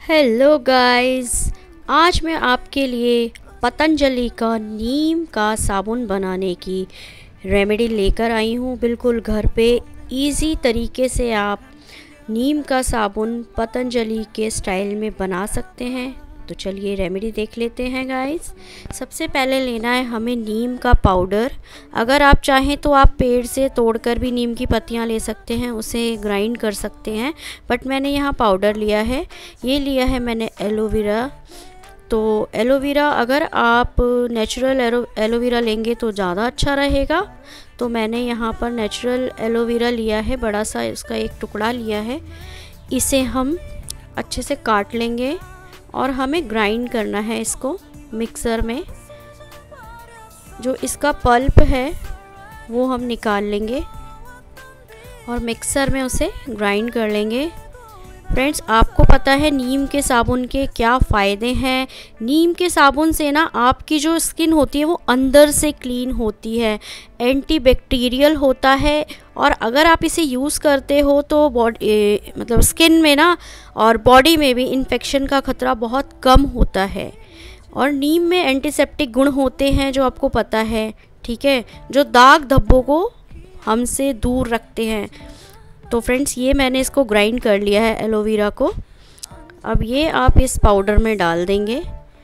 Hello guys, आज मैं आपके लिए पतंजलि का नीम का साबुन बनाने की रेमेडी लेकर आई हूँ। बिल्कुल घर पे इजी तरीके से आप नीम का साबुन पतंजलि के स्टाइल में बना सकते हैं। तो चलिए रेमेडी देख लेते हैं गाइस। सबसे पहले लेना है हमें नीम का पाउडर। अगर आप चाहें तो आप पेड़ से तोड़कर भी नीम की पत्तियां ले सकते हैं, उसे ग्राइंड कर सकते हैं, बट मैंने यहाँ पाउडर लिया है। ये लिया है मैंने एलोवेरा। तो एलोवेरा अगर आप नेचुरल एलोवेरा लेंगे तो ज़्यादा अच्छा रहेगा। तो मैंने यहाँ पर नेचुरल एलोवेरा लिया है, बड़ा सा उसका एक टुकड़ा लिया है। इसे हम अच्छे से काट लेंगे और हमें ग्राइंड करना है इसको मिक्सर में। जो इसका पल्प है वो हम निकाल लेंगे और मिक्सर में उसे ग्राइंड कर लेंगे। फ्रेंड्स, आपको पता है नीम के साबुन के क्या फ़ायदे हैं। नीम के साबुन से ना आपकी जो स्किन होती है वो अंदर से क्लीन होती है, एंटीबैक्टीरियल होता है। और अगर आप इसे यूज़ करते हो तो बॉडी मतलब स्किन में ना और बॉडी में भी इन्फेक्शन का ख़तरा बहुत कम होता है। और नीम में एंटीसेप्टिक गुण होते हैं जो आपको पता है, ठीक है, जो दाग धब्बों को हमसे दूर रखते हैं। तो फ्रेंड्स, ये मैंने इसको ग्राइंड कर लिया है एलोवेरा को। अब ये आप इस पाउडर में डाल देंगे।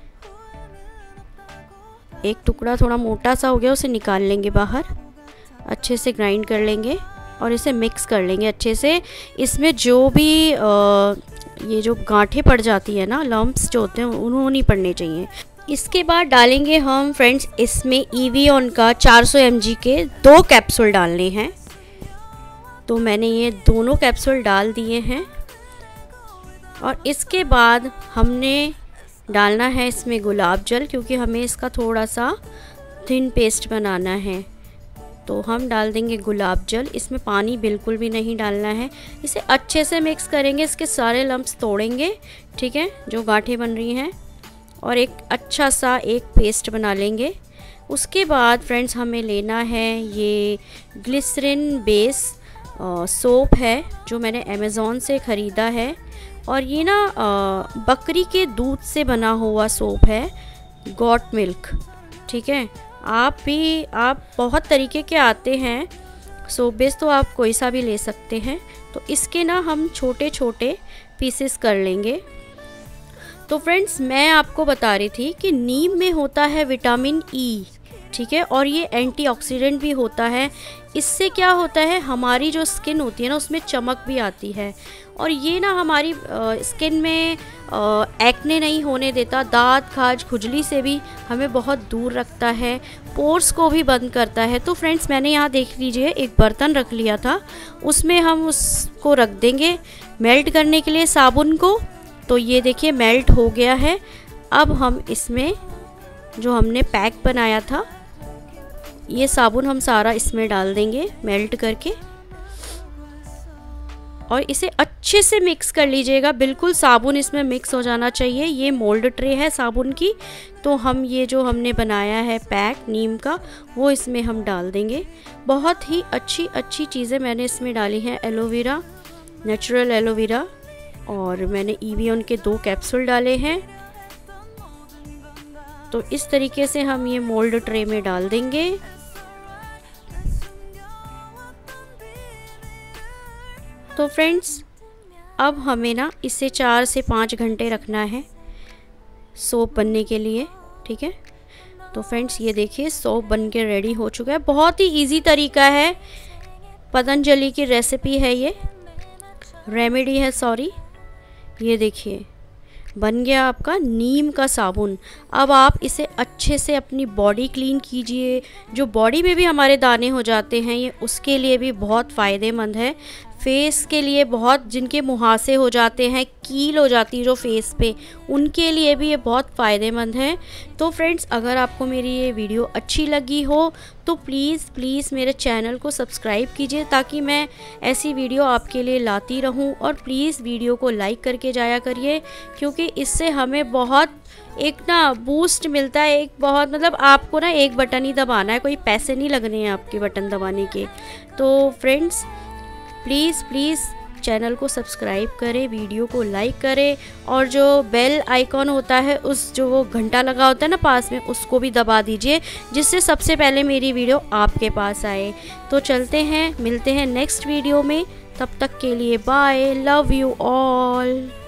एक टुकड़ा थोड़ा मोटा सा हो गया, उसे निकाल लेंगे बाहर। अच्छे से ग्राइंड कर लेंगे और इसे मिक्स कर लेंगे अच्छे से। इसमें जो भी ये जो गांठें पड़ जाती है ना, लम्प्स जो होते हैं, उन्होंने नहीं पड़ने चाहिए। इसके बाद डालेंगे हम फ्रेंड्स इसमें एवियन का 400 mg के 2 कैप्सूल डालने हैं। तो मैंने ये दोनों कैप्सूल डाल दिए हैं। और इसके बाद हमने डालना है इसमें गुलाब जल, क्योंकि हमें इसका थोड़ा सा थिन पेस्ट बनाना है। तो हम डाल देंगे गुलाब जल। इसमें पानी बिल्कुल भी नहीं डालना है। इसे अच्छे से मिक्स करेंगे, इसके सारे लम्प्स तोड़ेंगे, ठीक है, जो गांठें बन रही हैं, और एक अच्छा सा एक पेस्ट बना लेंगे। उसके बाद फ्रेंड्स हमें लेना है ये ग्लिसरीन बेस सोप है, जो मैंने अमेज़ॉन से ख़रीदा है। और ये ना बकरी के दूध से बना हुआ सोप है, गॉट मिल्क, ठीक है। आप बहुत तरीके के आते हैं सोप बेस, तो आप कोई सा भी ले सकते हैं। तो इसके ना हम छोटे छोटे पीसेस कर लेंगे। तो फ्रेंड्स, मैं आपको बता रही थी कि नीम में होता है विटामिन ई, ठीक है, और ये एंटीऑक्सीडेंट भी होता है। इससे क्या होता है, हमारी जो स्किन होती है ना उसमें चमक भी आती है। और ये ना हमारी स्किन में एक्ने नहीं होने देता, दांत खाज खुजली से भी हमें बहुत दूर रखता है, पोर्स को भी बंद करता है। तो फ्रेंड्स, मैंने यहाँ देख लीजिए एक बर्तन रख लिया था, उसमें हम उसको रख देंगे मेल्ट करने के लिए साबुन को। तो ये देखिए मेल्ट हो गया है। अब हम इसमें जो हमने पैक बनाया था ये साबुन हम सारा इसमें डाल देंगे मेल्ट करके, और इसे अच्छे से मिक्स कर लीजिएगा। बिल्कुल साबुन इसमें मिक्स हो जाना चाहिए। ये मोल्ड ट्रे है साबुन की, तो हम ये जो हमने बनाया है पैक नीम का वो इसमें हम डाल देंगे। बहुत ही अच्छी अच्छी चीज़ें मैंने इसमें डाली हैं, एलोवेरा, नेचुरल एलोवेरा, और मैंने एवियन के 2 कैप्सूल डाले हैं। तो इस तरीके से हम ये मोल्ड ट्रे में डाल देंगे। तो फ्रेंड्स, अब हमें ना इसे 4 से 5 घंटे रखना है सोप बनने के लिए, ठीक है। तो फ्रेंड्स, ये देखिए सोप बन के रेडी हो चुका है। बहुत ही इजी तरीका है, पतंजलि की रेसिपी है, ये रेमेडी है, सॉरी। ये देखिए बन गया आपका नीम का साबुन। अब आप इसे अच्छे से अपनी बॉडी क्लीन कीजिए। जो बॉडी में भी हमारे दाने हो जाते हैं, ये उसके लिए भी बहुत फ़ायदेमंद है। फेस के लिए बहुत, जिनके मुहासे हो जाते हैं, कील हो जाती है जो फेस पे, उनके लिए भी ये बहुत फ़ायदेमंद है। तो फ्रेंड्स, अगर आपको मेरी ये वीडियो अच्छी लगी हो तो प्लीज़ मेरे चैनल को सब्सक्राइब कीजिए, ताकि मैं ऐसी वीडियो आपके लिए लाती रहूं। और प्लीज़ वीडियो को लाइक करके जाया करिए, क्योंकि इससे हमें बहुत एक ना बूस्ट मिलता है। एक बहुत मतलब आपको ना एक बटन ही दबाना है, कोई पैसे नहीं लगने हैं आपके बटन दबाने के। तो फ्रेंड्स, प्लीज़ चैनल को सब्सक्राइब करें, वीडियो को लाइक करें और जो बेल आइकॉन होता है, उस जो वो घंटा लगा होता है ना पास में, उसको भी दबा दीजिए, जिससे सबसे पहले मेरी वीडियो आपके पास आए। तो चलते हैं, मिलते हैं नेक्स्ट वीडियो में, तब तक के लिए बाय, लव यू ऑल।